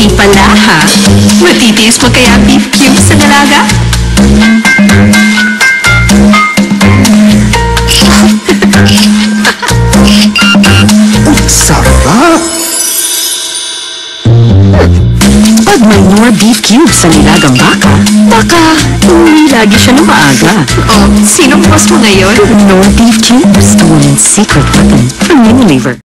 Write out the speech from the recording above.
Hindi pala, ha? Matitiis mo kaya beef cubes sa dalaga? Sarap! Pag may more beef cubes sa nilagang baka, baka hindi lagi siya na maaga. Oh, sinong boss mo ngayon? Nor beef cubes, the woman's secret weapon from Unilever.